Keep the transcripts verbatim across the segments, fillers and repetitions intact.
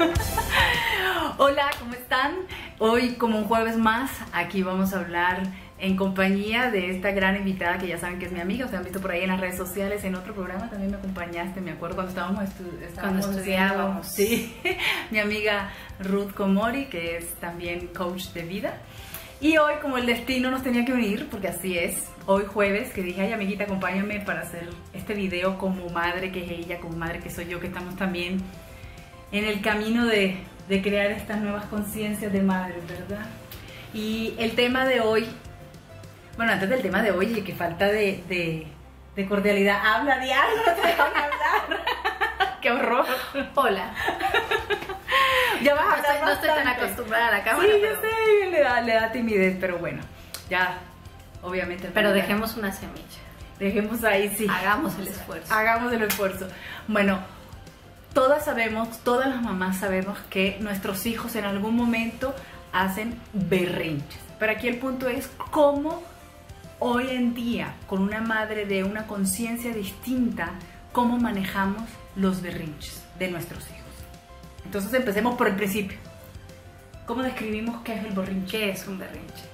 Hola, ¿cómo están? Hoy, como un jueves más, aquí vamos a hablar en compañía de esta gran invitada que ya saben que es mi amiga. Ustedes han visto por ahí en las redes sociales, en otro programa también me acompañaste, me acuerdo cuando estábamos, estu estábamos cuando estudiábamos. Sí, mi amiga Ruth Komori, que es también coach de vida. Y hoy, como el destino nos tenía que unir, porque así es, hoy jueves, que dije, ay amiguita, acompáñame para hacer este video como madre que es ella, como madre que soy yo, que estamos también en el camino de, de crear estas nuevas conciencias de madres, ¿verdad? Y el tema de hoy, bueno, antes del tema de hoy, que falta de, de, de cordialidad, habla de algo, no te dejan hablar. ¡Qué horror! Hola. Ya vas a no, hablar estoy, no estoy tan acostumbrada a la cámara. Sí, pero... yo sé, le da, le da timidez, pero bueno, ya, obviamente. Pero no, dejemos una semilla. Dejemos ahí, sí. Hagamos el esfuerzo. Hagamos el esfuerzo. Bueno, todas sabemos, todas las mamás sabemos que nuestros hijos en algún momento hacen berrinches. Pero aquí el punto es cómo hoy en día, con una madre de una conciencia distinta, cómo manejamos los berrinches de nuestros hijos. Entonces empecemos por el principio. ¿Cómo describimos qué es el berrinche? ¿Qué es un berrinche?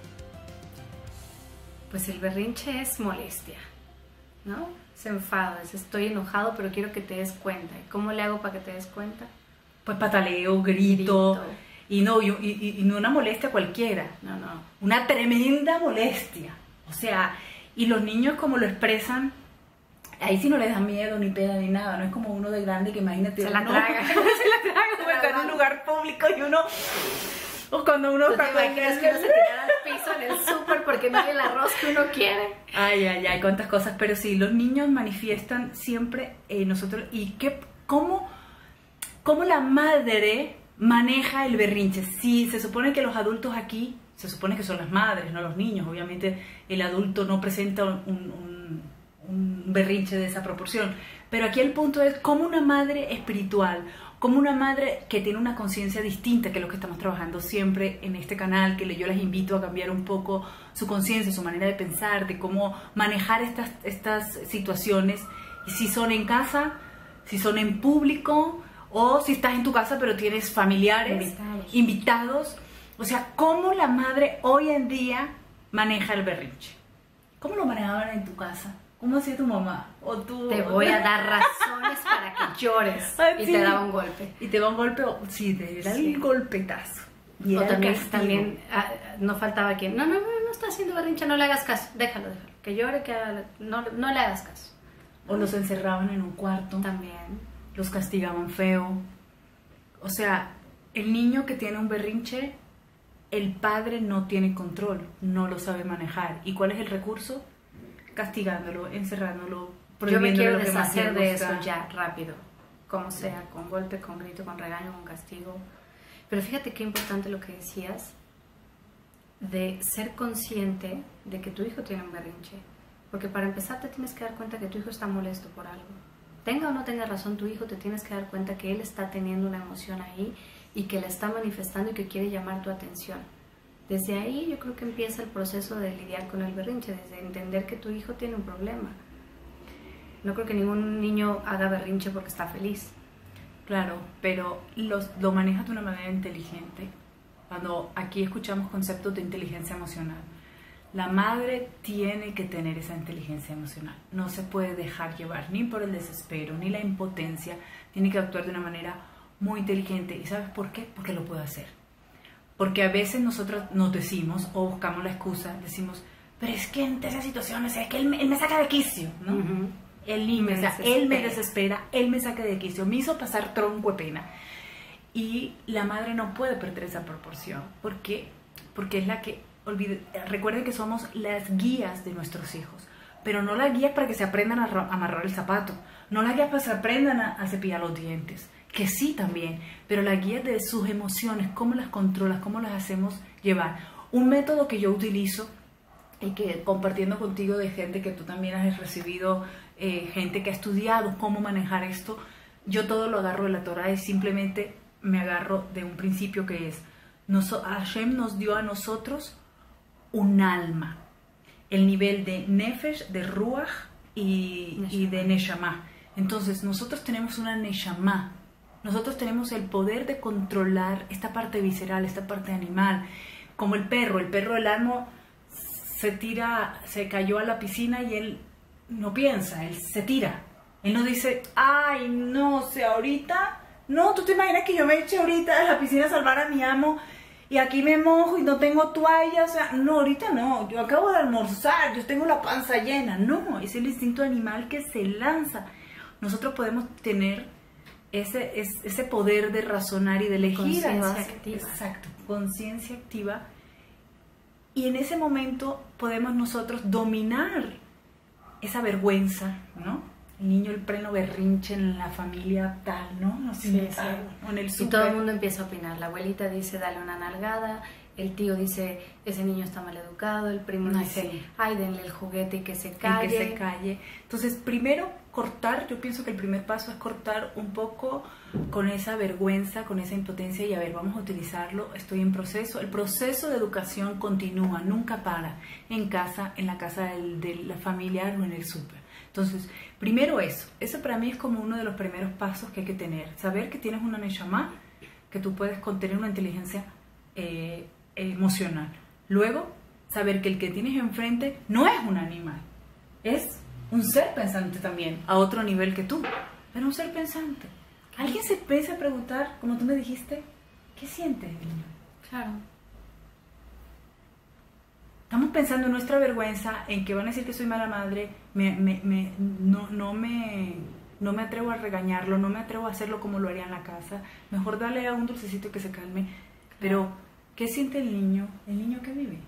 Pues el berrinche es molestia, ¿no? Es enfado, es estoy enojado pero quiero que te des cuenta. ¿Y cómo le hago para que te des cuenta? Pues pataleo, grito, grito. Y, no, y, y, y no una molestia cualquiera, no, no. Una tremenda molestia. O sea, y los niños como lo expresan, ahí sí no les da miedo ni pena ni nada, no es como uno de grande que imagínate. Se la uno, traga. se la traga, como está en un lugar público y uno, o cuando uno... ¿Tú te imaginas que uno se tirara al piso en el súper porque no hay el arroz que uno quiere? Ay, ay, ay, cuántas cosas, pero sí, los niños manifiestan siempre eh, nosotros, y qué, cómo, cómo la madre maneja el berrinche. Sí, se supone que los adultos aquí, se supone que son las madres, no los niños, obviamente el adulto no presenta un, un, un berrinche de esa proporción, pero aquí el punto es cómo una madre espiritual, como una madre que tiene una conciencia distinta, que es lo que estamos trabajando siempre en este canal, que yo las invito a cambiar un poco su conciencia, su manera de pensar, de cómo manejar estas, estas situaciones, y si son en casa, si son en público, o si estás en tu casa pero tienes familiares, invitados, invitados. O sea, cómo la madre hoy en día maneja el berrinche. ¿Cómo lo manejaban en tu casa? ¿Cómo hacía tu mamá? O tú... Te voy a dar razones para que llores. Ay, y sí. te daba un golpe. Y te da un golpe, sí, te da sí. el golpetazo. Y o también, también ah, no faltaba quien, no, no, no, no está haciendo berrinche, no le hagas caso, déjalo, déjalo. Que llore, que haga, no, no le hagas caso. O los encerraban en un cuarto. También. Los castigaban feo. O sea, el niño que tiene un berrinche, el padre no tiene control, no lo sabe manejar. ¿Y cuál es el recurso? Castigándolo, encerrándolo, prohibiéndole. Yo me quiero lo que deshacer de eso ya, rápido. Como sea, con golpe, con grito, con regaño, con castigo. Pero fíjate qué importante lo que decías de ser consciente de que tu hijo tiene un berrinche. Porque para empezar te tienes que dar cuenta que tu hijo está molesto por algo. Tenga o no tenga razón tu hijo, te tienes que dar cuenta que él está teniendo una emoción ahí y que la está manifestando y que quiere llamar tu atención. Desde ahí yo creo que empieza el proceso de lidiar con el berrinche, desde entender que tu hijo tiene un problema. No creo que ningún niño haga berrinche porque está feliz. Claro, pero los, lo manejas de una manera inteligente. Cuando aquí escuchamos conceptos de inteligencia emocional, la madre tiene que tener esa inteligencia emocional. No se puede dejar llevar ni por el desespero, ni la impotencia. Tiene que actuar de una manera muy inteligente. ¿Y sabes por qué? Porque lo puede hacer. Porque a veces nosotros nos decimos, o buscamos la excusa, decimos, pero es que en esa situación, o sea, que él, él me saca de quicio, ¿no? Uh-huh. Él, me, o sea, él me desespera, él me saca de quicio, me hizo pasar tronco de pena. Y la madre no puede perder esa proporción. ¿Por qué? Porque es la que... Olvide, recuerden que somos las guías de nuestros hijos, pero no las guías para que se aprendan a amarrar el zapato, no las guías para que se aprendan a, a cepillar los dientes, que sí también, pero las guías de sus emociones, cómo las controlas, cómo las hacemos llevar. Un método que yo utilizo y que compartiendo contigo de gente que tú también has recibido, eh, gente que ha estudiado cómo manejar esto, yo todo lo agarro de la Torah y simplemente me agarro de un principio que es, nos, Hashem nos dio a nosotros un alma, el nivel de Nefesh, de Ruach y, y de Neshama. Entonces nosotros tenemos una Neshama Nosotros tenemos el poder de controlar esta parte visceral, esta parte animal. Como el perro, el perro del amo se tira, se cayó a la piscina y él no piensa, él se tira. Él no dice, ay, no sé, ahorita, no, tú te imaginas que yo me eche ahorita a la piscina a salvar a mi amo y aquí me mojo y no tengo toalla, o sea, no, ahorita no, yo acabo de almorzar, yo tengo la panza llena. No, es el instinto animal que se lanza. Nosotros podemos tener ese, ese poder de razonar y de elegir. Conciencia activa. Exacto, conciencia activa. Y en ese momento podemos nosotros dominar esa vergüenza, ¿no? El niño, el pleno berrinche en la familia tal, ¿no? No sé, Sí, sí. o en el Y súper. todo el mundo empieza a opinar. La abuelita dice, dale una nalgada. El tío dice, ese niño está mal educado. El primo Ay, dice, sí. ay, denle el juguete y que se El calle. que se calle. Entonces, primero cortar, yo pienso que el primer paso es cortar un poco con esa vergüenza, con esa impotencia y a ver, vamos a utilizarlo, estoy en proceso. El proceso de educación continúa, nunca para, en casa, en la casa del, de la familiar o en el súper. Entonces, primero eso, eso para mí es como uno de los primeros pasos que hay que tener, saber que tienes una neshama, que tú puedes contener una inteligencia eh, emocional. Luego, saber que el que tienes enfrente no es un animal, es un ser pensante también, a otro nivel que tú, pero un ser pensante. Alguien se empieza a preguntar, como tú me dijiste, ¿qué siente el niño? Claro. Estamos pensando en nuestra vergüenza, en que van a decir que soy mala madre, me, me, me, no, no, me, no me atrevo a regañarlo, no me atrevo a hacerlo como lo haría en la casa, mejor darle a un dulcecito que se calme. Pero, ¿qué siente el niño? El niño que vive.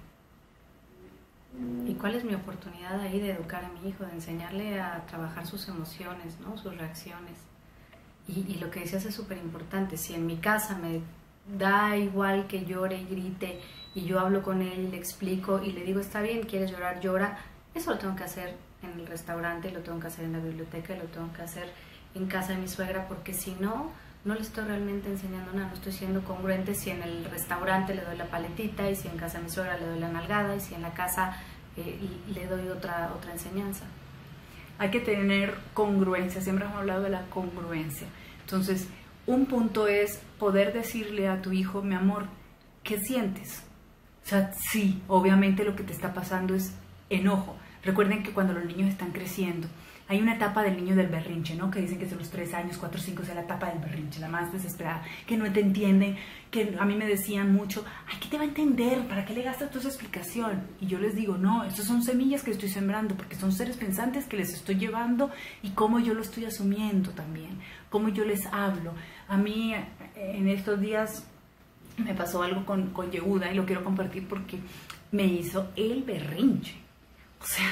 ¿Y cuál es mi oportunidad ahí de educar a mi hijo, de enseñarle a trabajar sus emociones, ¿no? Sus reacciones? Y, y lo que decías es súper importante. Si en mi casa me da igual que llore y grite y yo hablo con él y le explico y le digo, está bien, quieres llorar, llora, eso lo tengo que hacer en el restaurante, lo tengo que hacer en la biblioteca, lo tengo que hacer en casa de mi suegra, porque si no, no le estoy realmente enseñando nada, no estoy siendo congruente si en el restaurante le doy la paletita y si en casa de mi suegra le doy la nalgada y si en la casa eh, le doy otra, otra enseñanza. Hay que tener congruencia, siempre hemos hablado de la congruencia. Entonces, un punto es poder decirle a tu hijo, mi amor, ¿qué sientes? O sea, sí, obviamente lo que te está pasando es enojo. Recuerden que cuando los niños están creciendo, hay una etapa del niño del berrinche, ¿no? Que dicen que es de los tres años, cuatro, cinco, es la etapa del berrinche, la más desesperada, que no te entienden, que a mí me decían mucho, ay, ¿qué te va a entender? ¿Para qué le gastas toda esa explicación? Y yo les digo, no, esas son semillas que estoy sembrando, porque son seres pensantes que les estoy llevando y cómo yo lo estoy asumiendo también, cómo yo les hablo. A mí, en estos días, me pasó algo con, con Yehuda y lo quiero compartir porque me hizo el berrinche. O sea,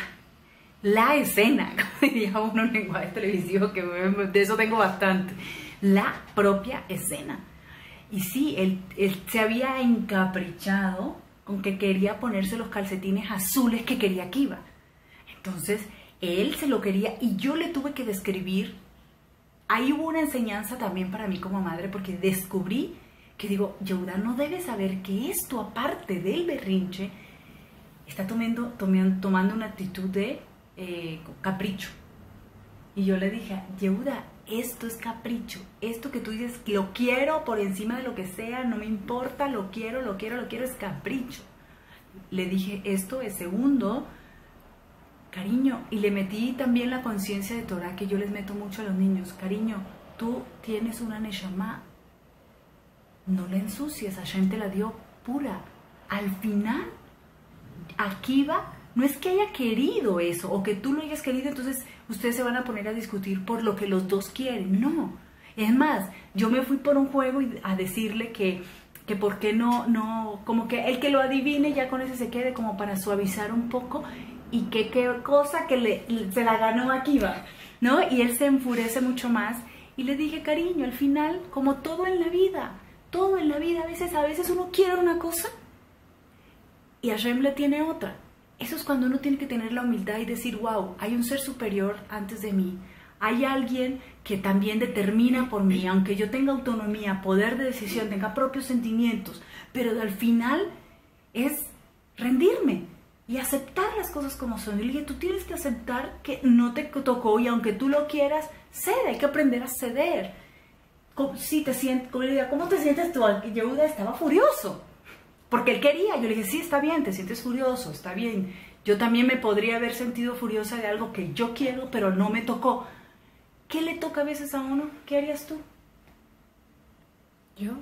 la escena, como diría uno en lenguaje televisivo, que de eso tengo bastante, la propia escena. Y sí, él, él se había encaprichado con que quería ponerse los calcetines azules que quería que iba. Entonces, él se lo quería y yo le tuve que describir. Ahí hubo una enseñanza también para mí como madre, porque descubrí que digo, Yehuda no debe saber que esto, aparte del berrinche, está tomando, tomando, tomando una actitud de eh, capricho. Y yo le dije, Yehuda, esto es capricho, esto que tú dices, lo quiero por encima de lo que sea, no me importa, lo quiero, lo quiero, lo quiero, es capricho. Le dije, esto es segundo, cariño, y le metí también la conciencia de Torah que yo les meto mucho a los niños, cariño, tú tienes una neshama, no la ensucies, Hashem te la dio pura. Al final, Akiva no es que haya querido eso o que tú lo hayas querido, entonces ustedes se van a poner a discutir por lo que los dos quieren. No, es más, yo me fui por un juego y a decirle que, que por qué no, no, como que el que lo adivine ya con ese se quede, como para suavizar un poco, y que qué cosa que le, se la ganó Akiva, ¿no? Y él se enfurece mucho más y le dije, cariño, al final, como todo en la vida, todo en la vida, a veces, a veces uno quiere una cosa y Hashem le tiene otra. Eso es cuando uno tiene que tener la humildad y decir, wow, hay un ser superior antes de mí. Hay alguien que también determina por mí, aunque yo tenga autonomía, poder de decisión, tenga propios sentimientos, pero al final es rendirme y aceptar las cosas como son. Y le dije, tú tienes que aceptar que no te tocó y aunque tú lo quieras, cede, hay que aprender a ceder. ¿cómo, sí, te sientes, ¿cómo, ¿cómo te sientes tú? Yehuda estaba furioso, porque él quería. Yo le dije, sí, está bien, te sientes furioso, está bien. Yo también me podría haber sentido furiosa de algo que yo quiero, pero no me tocó. ¿Qué le toca a veces a uno? ¿Qué harías tú? ¿Yo?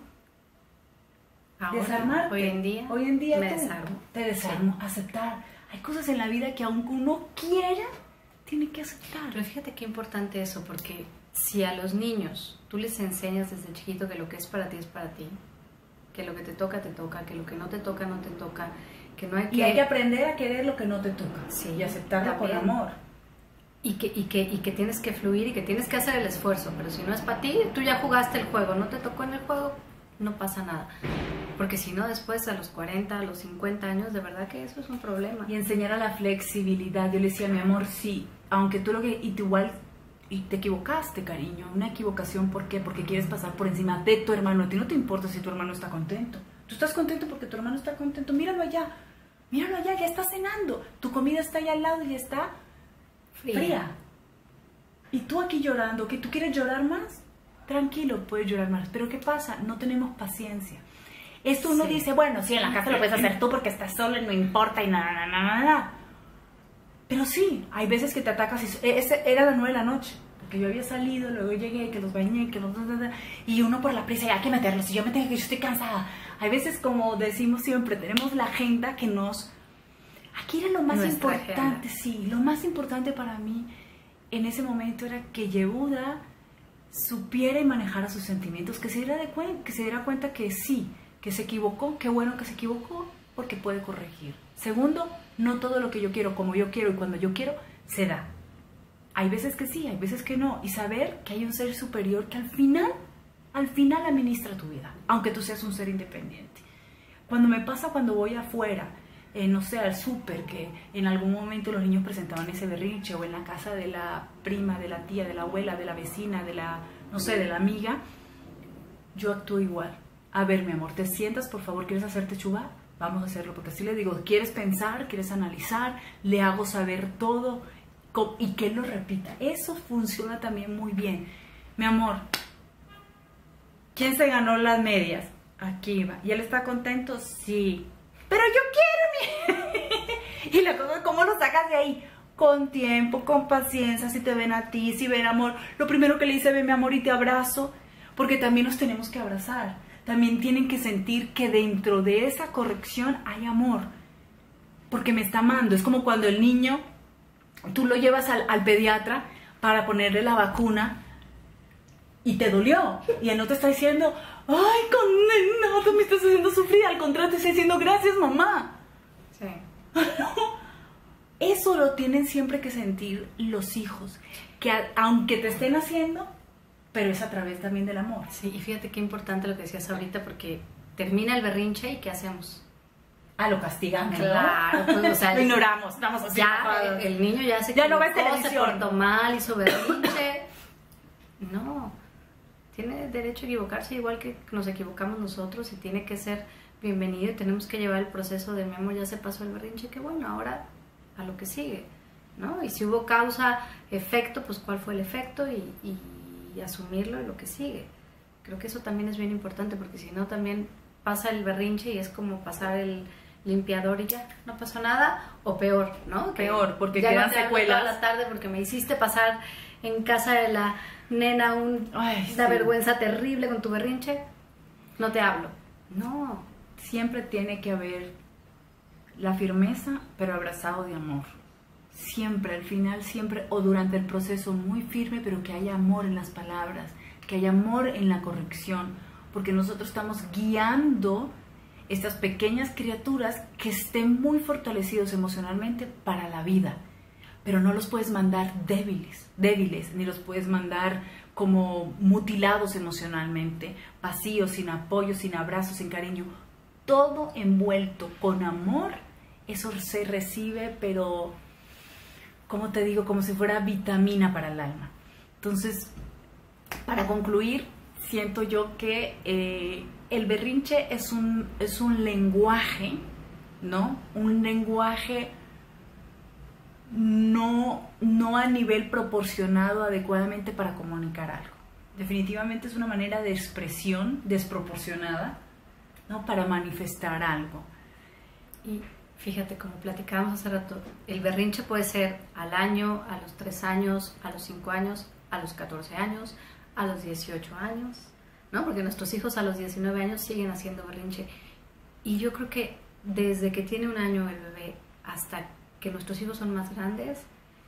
Ahora, Desarmarte. hoy en día, hoy en día me tú, desarmo. Te desarmo, sí. Aceptar. Hay cosas en la vida que aunque uno quiera, tiene que aceptar. Pero fíjate qué importante eso, porque si a los niños tú les enseñas desde chiquito que lo que es para ti es para ti, que lo que te toca, te toca, que lo que no te toca, no te toca, que no hay que... Y hay que aprender a querer lo que no te toca. Sí, y aceptarlo también. con amor. Y que, y, que, y que tienes que fluir y que tienes que hacer el esfuerzo, pero si no es para ti, tú ya jugaste el juego, no te tocó en el juego, no pasa nada. Porque si no, después a los cuarenta, a los cincuenta años, de verdad que eso es un problema. Y enseñar a la flexibilidad. Yo le decía, mi amor, sí, aunque tú lo que... Y tú igual... Y te equivocaste, cariño. Una equivocación, ¿por qué? Porque quieres pasar por encima de tu hermano. A ti no te importa si tu hermano está contento. Tú estás contento porque tu hermano está contento. Míralo allá. Míralo allá, ya está cenando. Tu comida está allá al lado y está fría. fría. Y tú aquí llorando, ¿que tú quieres llorar más? Tranquilo, puedes llorar más. Pero ¿qué pasa? No tenemos paciencia. Esto uno sí. dice, bueno, sí, en la casa lo puedes hacer tú porque estás solo y no importa y nada, nada, nada, nada. Pero sí, hay veces que te atacas y ese era las nueve de la noche, porque yo había salido, luego llegué, que los bañé, que los... Y uno por la prisa, ya hay que meterlos, y yo me tengo que yo estoy cansada. Hay veces, como decimos siempre, tenemos la agenda que nos... Aquí era lo más Nuestra importante, agenda. sí, lo más importante para mí en ese momento era que Yehuda supiera y manejara sus sentimientos, que se diera, de cuen que se diera cuenta que sí, que se equivocó, qué bueno que se equivocó, porque puede corregir. Segundo, no todo lo que yo quiero, como yo quiero y cuando yo quiero, se da. Hay veces que sí, hay veces que no. Y saber que hay un ser superior que al final, al final administra tu vida, aunque tú seas un ser independiente. Cuando me pasa cuando voy afuera, eh, no sé, al súper, que en algún momento los niños presentaban ese berrinche, o en la casa de la prima, de la tía, de la abuela, de la vecina, de la, no sé, de la amiga, yo actúo igual. A ver, mi amor, ¿te sientas, por favor? ¿Quieres hacerte chubá? Vamos a hacerlo, porque así le digo, ¿quieres pensar? ¿Quieres analizar? Le hago saber todo y que él lo repita. Eso funciona también muy bien. Mi amor, ¿quién se ganó las medias? Aquí va. ¿Y él está contento? Sí. Pero yo quiero mi... Y la cosa es cómo lo sacas de ahí. Con tiempo, con paciencia, si te ven a ti, si ven amor. Lo primero que le dice, ven mi amor y te abrazo, porque también nos tenemos que abrazar. También tienen que sentir que dentro de esa corrección hay amor, porque me está amando. Es como cuando el niño, tú lo llevas al, al pediatra para ponerle la vacuna y te dolió, y él no te está diciendo, ay, condenado, me estás haciendo sufrir. Al contrario, te está diciendo, gracias, mamá. Sí. Eso lo tienen siempre que sentir los hijos, que a, aunque te estén haciendo, pero es a través también del amor. Sí, y fíjate qué importante lo que decías ahorita, porque termina el berrinche y ¿qué hacemos? Ah, lo castigamos, claro, ¿no? Pues, o sea, lo ignoramos, estamos así. Ya, el, el niño ya se ya no va a se portó mal, hizo berrinche. No, tiene derecho a equivocarse igual que nos equivocamos nosotros, y tiene que ser bienvenido, y tenemos que llevar el proceso de, mi amor, ya se pasó el berrinche, que bueno, ahora a lo que sigue, ¿no? Y si hubo causa, efecto, pues cuál fue el efecto, y, y y asumirlo y lo que sigue. Creo que eso también es bien importante, porque si no también pasa el berrinche y es como pasar el limpiador y ya, no pasó nada, o peor, ¿no? Que peor, porque ya quedan no te secuelas. toda la tarde porque me hiciste pasar en casa de la nena un, Ay, una sí. vergüenza terrible con tu berrinche, no te hablo. No. Siempre tiene que haber la firmeza, pero abrazado de amor. Siempre, al final, siempre, o durante el proceso, muy firme, pero que haya amor en las palabras, que haya amor en la corrección, porque nosotros estamos guiando estas pequeñas criaturas que estén muy fortalecidos emocionalmente para la vida, pero no los puedes mandar débiles, débiles, ni los puedes mandar como mutilados emocionalmente, vacíos, sin apoyo, sin abrazo, sin cariño. Todo envuelto con amor, eso se recibe, pero... como te digo, como si fuera vitamina para el alma. Entonces, para concluir, siento yo que eh, el berrinche es un, es un lenguaje, ¿no? Un lenguaje no, no a nivel proporcionado adecuadamente para comunicar algo. definitivamente es una manera de expresión desproporcionada, ¿no? Para manifestar algo. Y fíjate, como platicábamos hace rato, el berrinche puede ser al año, a los tres años, a los cinco años, a los catorce años, a los dieciocho años, ¿no? Porque nuestros hijos a los diecinueve años siguen haciendo berrinche. Y yo creo que desde que tiene un año el bebé hasta que nuestros hijos son más grandes,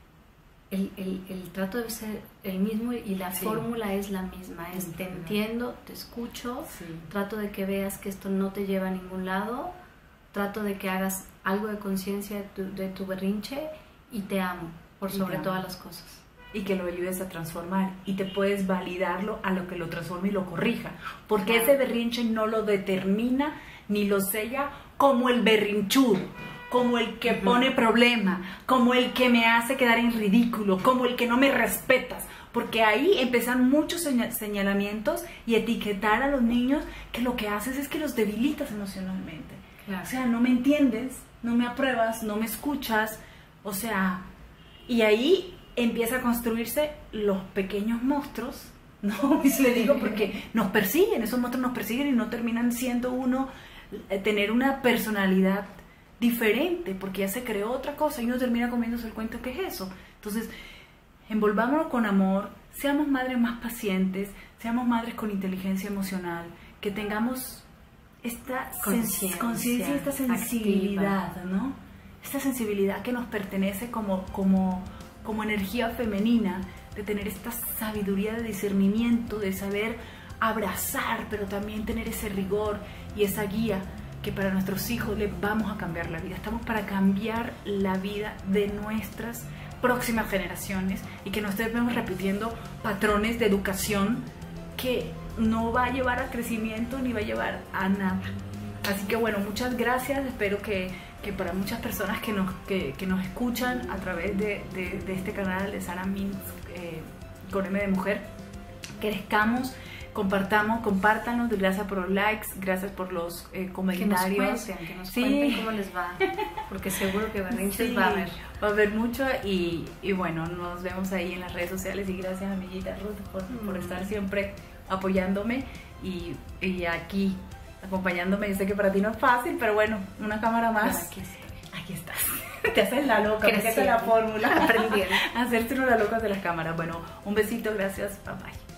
el, el, el trato debe ser el mismo y la sí. fórmula es la misma. Es te entiendo, te escucho, sí. trato de que veas que esto no te lleva a ningún lado, trato de que hagas algo de conciencia de tu, de tu berrinche y te amo por sobre amo. todas las cosas. Y que lo ayudes a transformar y te puedes validarlo a lo que lo transforme y lo corrija, porque claro. ese berrinche no lo determina ni lo sella como el berrinchudo, como el que uh-huh. pone problema, como el que me hace quedar en ridículo, como el que no me respetas, porque ahí empiezan muchos señalamientos y etiquetar a los niños que lo que haces es que los debilitas emocionalmente. Claro. O sea, no me entiendes, no me apruebas, no me escuchas, o sea, y ahí empieza a construirse los pequeños monstruos, ¿no? Y le digo porque nos persiguen, esos monstruos nos persiguen y no terminan siendo uno, eh, tener una personalidad diferente, porque ya se creó otra cosa y uno termina comiéndose el cuento que es eso. Entonces, envolvámonos con amor, seamos madres más pacientes, seamos madres con inteligencia emocional, que tengamos esta conciencia, esta sensibilidad, activa. ¿no? Esta sensibilidad que nos pertenece como, como, como energía femenina, de tener esta sabiduría de discernimiento, de saber abrazar, pero también tener ese rigor y esa guía que para nuestros hijos les vamos a cambiar la vida. Estamos para cambiar la vida de nuestras próximas generaciones y que no estemos repitiendo patrones de educación que no va a llevar a crecimiento ni va a llevar a nada. Así que bueno, muchas gracias. Espero que, que para muchas personas que nos, que, que nos escuchan a través de, de, de este canal de Sara Mintz eh, con M de Mujer, crezcamos, compartamos, compártanos. Gracias por los likes, gracias por los eh, comentarios. Que nos cuenten, que nos sí. cuenten cómo les va, porque seguro que berrinches sí, va a haber. Va a haber mucho y, y bueno, nos vemos ahí en las redes sociales y gracias amiguita Ruth por, mm. por estar siempre apoyándome y, y aquí acompañándome. Yo sé que para ti no es fácil, pero bueno, una cámara más. Pero aquí estoy. Aquí estás. Te haces la loca, porque esa es la fórmula. Aprendiendo. Hacerte una la loca de las cámaras. Bueno, un besito, gracias, bye bye.